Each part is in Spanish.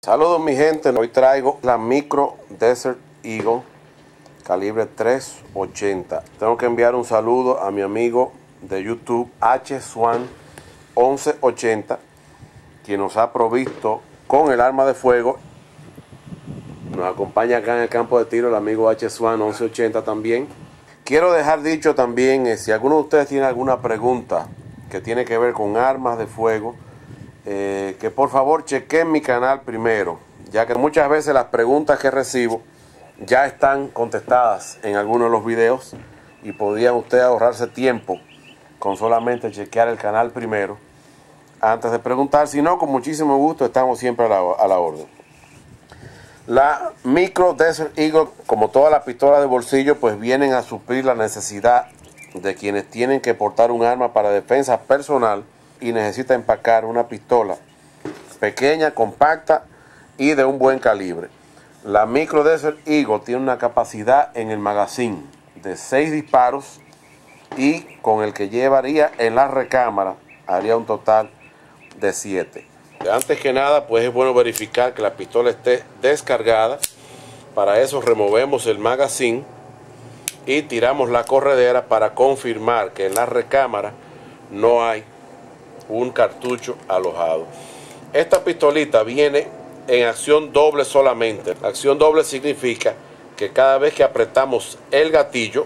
Saludos mi gente, hoy traigo la Micro Desert Eagle calibre 380. Tengo que enviar un saludo a mi amigo de YouTube HSwan1180, quien nos ha provisto con el arma de fuego. Nos acompaña acá en el campo de tiro el amigo HSwan1180 también. Quiero dejar dicho también, si alguno de ustedes tiene alguna pregunta que tiene que ver con armas de fuego, que por favor chequen mi canal primero, ya que muchas veces las preguntas que recibo ya están contestadas en algunos de los videos y podrían ustedes ahorrarse tiempo con solamente chequear el canal primero antes de preguntar. Si no, con muchísimo gusto estamos siempre a la orden. La Micro Desert Eagle, como todas las pistolas de bolsillo, pues vienen a suplir la necesidad de quienes tienen que portar un arma para defensa personal y necesita empacar una pistola pequeña, compacta y de un buen calibre. La Micro Desert Eagle tiene una capacidad en el magazine de 6 disparos y con el que llevaría en la recámara haría un total de 7. Antes que nada, pues es bueno verificar que la pistola esté descargada. Para eso removemos el magazine y tiramos la corredera para confirmar que en la recámara no hay un cartucho alojado. Esta pistolita viene en acción doble solamente. Acción doble significa que cada vez que apretamos el gatillo,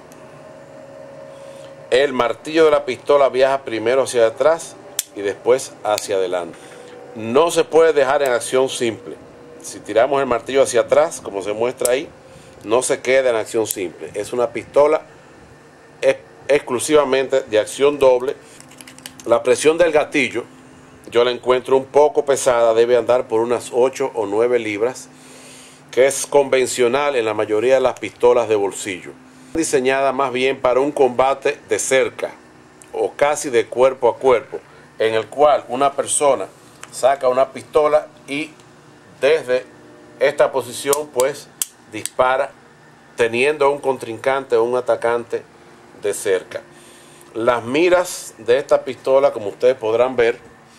el martillo de la pistola viaja primero hacia atrás y después hacia adelante. No se puede dejar en acción simple. Si tiramos el martillo hacia atrás, como se muestra ahí, no se queda en acción simple. Es una pistola exclusivamente de acción doble. La presión del gatillo yo la encuentro un poco pesada, debe andar por unas 8 o 9 libras, que es convencional en la mayoría de las pistolas de bolsillo. Diseñada más bien para un combate de cerca o casi de cuerpo a cuerpo, en el cual una persona saca una pistola y desde esta posición pues dispara teniendo a un contrincante o un atacante de cerca. Las miras de esta pistola, como ustedes podrán ver,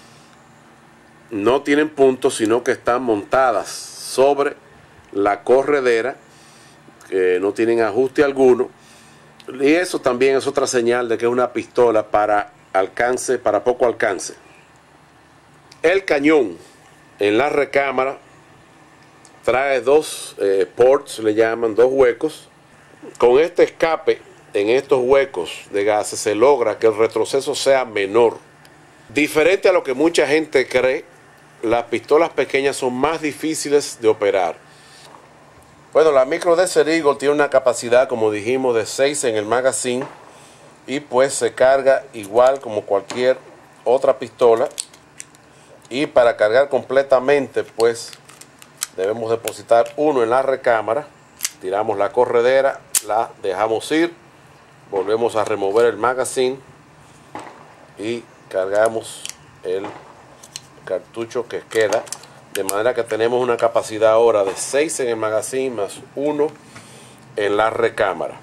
no tienen puntos, sino que están montadas sobre la corredera, que no tienen ajuste alguno. Y eso también es otra señal de que es una pistola para alcance, para poco alcance. El cañón en la recámara trae dos ports, le llaman, dos huecos. Con este escape en estos huecos de gases se logra que el retroceso sea menor. Diferente a lo que mucha gente cree, las pistolas pequeñas son más difíciles de operar. Bueno, la Micro Desert Eagle tiene una capacidad, como dijimos, de 6 en el magazine y pues se carga igual como cualquier otra pistola. Y para cargar completamente pues debemos depositar uno en la recámara, tiramos la corredera, la dejamos ir, volvemos a remover el magazine y cargamos el cartucho que queda, de manera que tenemos una capacidad ahora de 6 en el magazine más 1 en la recámara.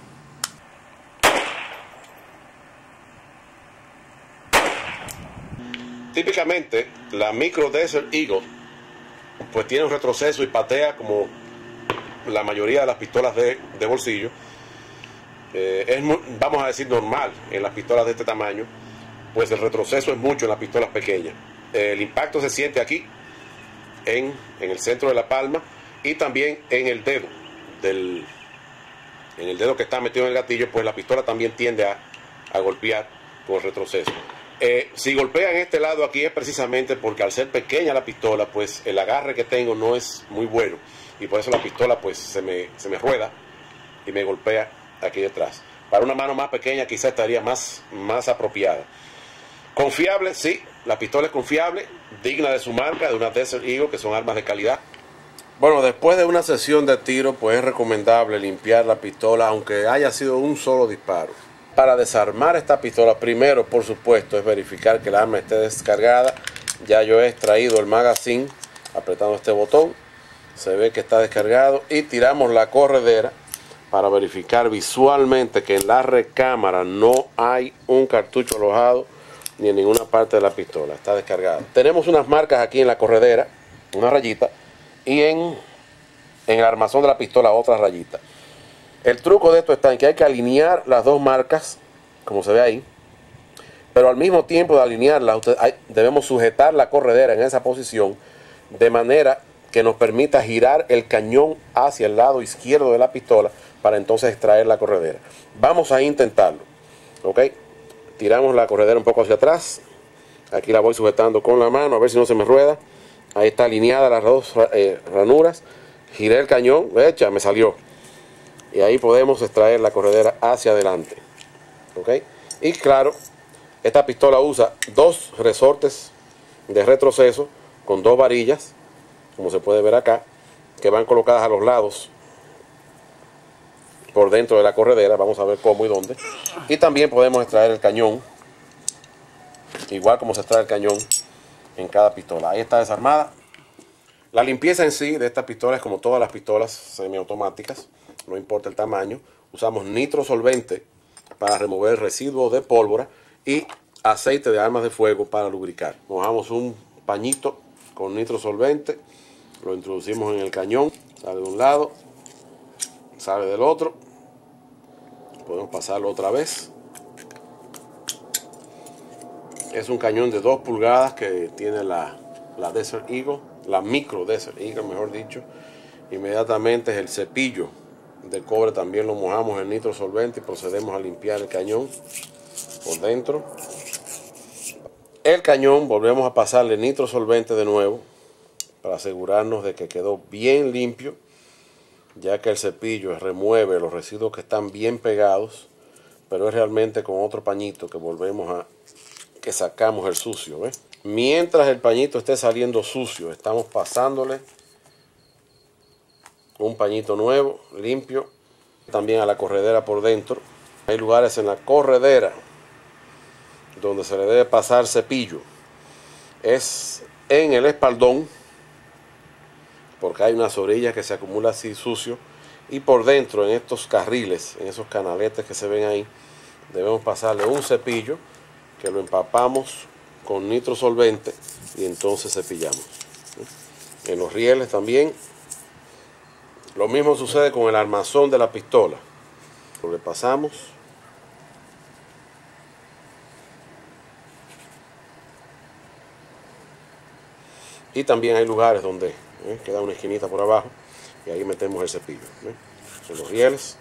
Típicamente la Micro Desert Eagle pues tiene un retroceso y patea como la mayoría de las pistolas de bolsillo. Vamos a decir normal en las pistolas de este tamaño, pues el retroceso es mucho en las pistolas pequeñas. El impacto se siente aquí en el centro de la palma y también en el dedo en el dedo que está metido en el gatillo, pues la pistola también tiende a golpear con el retroceso. Si golpea en este lado aquí es precisamente porque al ser pequeña la pistola, pues el agarre que tengo no es muy bueno y por eso la pistola pues se me rueda y me golpea aquí detrás. Para una mano más pequeña quizá estaría más apropiada. Confiable, sí, la pistola es confiable, digna de su marca, de una Desert Eagle, que son armas de calidad. Bueno, después de una sesión de tiro, pues es recomendable limpiar la pistola, aunque haya sido un solo disparo. Para desarmar esta pistola, primero, por supuesto, es verificar que el arma esté descargada. Ya yo he extraído el magazine apretando este botón, se ve que está descargado y tiramos la corredera para verificar visualmente que en la recámara no hay un cartucho alojado ni en ninguna parte de la pistola, está descargada. Tenemos unas marcas aquí en la corredera, una rayita, y en el armazón de la pistola otra rayita. El truco de esto está en que hay que alinear las dos marcas, como se ve ahí, pero al mismo tiempo de alinearlas, debemos sujetar la corredera en esa posición, de manera que nos permita girar el cañón hacia el lado izquierdo de la pistola, para entonces extraer la corredera. Vamos a intentarlo, ¿ok? Tiramos la corredera un poco hacia atrás, aquí la voy sujetando con la mano, a ver si no se me rueda. Ahí está alineada las dos ranuras, giré el cañón, echa, me salió. Y ahí podemos extraer la corredera hacia adelante, ¿ok? Y claro, esta pistola usa dos resortes de retroceso con dos varillas, como se puede ver acá, que van colocadas a los lados por dentro de la corredera. Vamos a ver cómo y dónde. Y también podemos extraer el cañón, igual como se extrae el cañón en cada pistola. Ahí está desarmada. La limpieza en sí de esta pistola es como todas las pistolas semiautomáticas, no importa el tamaño. Usamos nitro solvente para remover residuos de pólvora y aceite de armas de fuego para lubricar. Mojamos un pañito con nitro solvente, lo introducimos en el cañón, sale de un lado, sale del otro, podemos pasarlo otra vez. Es un cañón de 2 pulgadas que tiene la Desert Eagle, la micro Desert Eagle, mejor dicho. Inmediatamente el cepillo de cobre también lo mojamos en nitro solvente y procedemos a limpiar el cañón por dentro. El cañón volvemos a pasarle nitro solvente de nuevo para asegurarnos de que quedó bien limpio, ya que el cepillo remueve los residuos que están bien pegados, pero es realmente con otro pañito que sacamos el sucio, ¿ves? Mientras el pañito esté saliendo sucio, estamos pasándole un pañito nuevo, limpio, también a la corredera por dentro. Hay lugares en la corredera donde se le debe pasar cepillo. Es en el espaldón, porque hay unas orillas que se acumula así sucio, y por dentro, en estos carriles, en esos canaletes que se ven ahí, debemos pasarle un cepillo que lo empapamos con nitro solvente y entonces cepillamos. En los rieles también lo mismo sucede con el armazón de la pistola. Lo pasamos y también hay lugares donde queda una esquinita por abajo y ahí metemos el cepillo, en los rieles.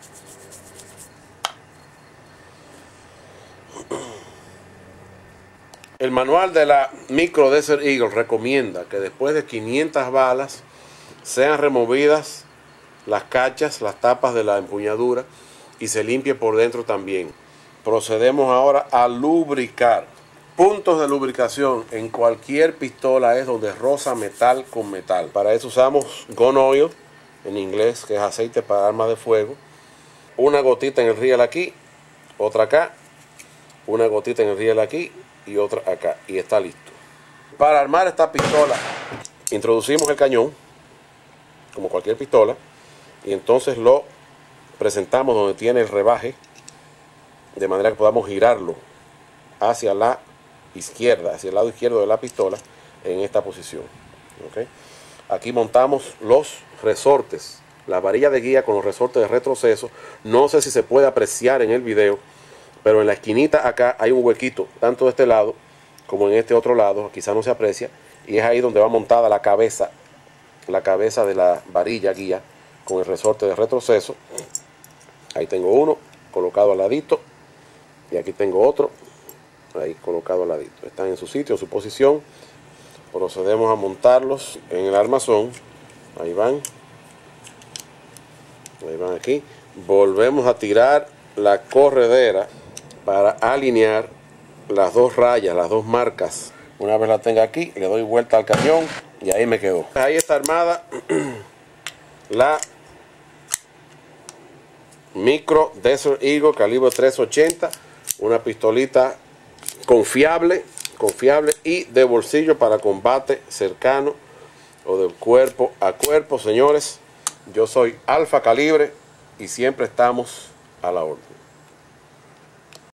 El manual de la Micro Desert Eagle recomienda que después de 500 balas sean removidas las cachas, las tapas de la empuñadura y se limpie por dentro también. Procedemos ahora a lubricar. Puntos de lubricación en cualquier pistola es donde roza metal con metal. Para eso usamos gun oil, en inglés, que es aceite para armas de fuego. Una gotita en el riel aquí, otra acá, una gotita en el riel aquí y otra acá, y está listo. Para armar esta pistola introducimos el cañón como cualquier pistola y entonces lo presentamos donde tiene el rebaje, de manera que podamos girarlo hacia la izquierda, hacia el lado izquierdo de la pistola, en esta posición. ¿Okay? Aquí montamos los resortes, la varilla de guía con los resortes de retroceso. No sé si se puede apreciar en el video, pero en la esquinita acá hay un huequito, tanto de este lado como en este otro lado, quizá no se aprecia, y es ahí donde va montada la cabeza de la varilla guía con el resorte de retroceso. Ahí tengo uno colocado al ladito y aquí tengo otro ahí colocado al ladito. Están en su sitio, en su posición. Procedemos a montarlos en el armazón. Ahí van aquí. Volvemos a tirar la corredera para alinear las dos rayas, las dos marcas. Una vez la tenga aquí, le doy vuelta al cañón y ahí me quedó. Ahí está armada la Micro Desert Eagle calibre 380, una pistolita confiable y de bolsillo para combate cercano o de cuerpo a cuerpo. Señores, yo soy Alfa Calibre y siempre estamos a la orden.